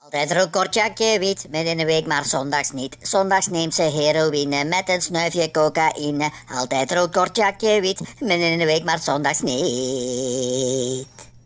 Altijd rood kortjakje wit, midden in de week maar zondags niet. Zondags neemt ze heroïne met een snuifje cocaïne. Altijd rood kortjakje wit, midden in de week maar zondags niet.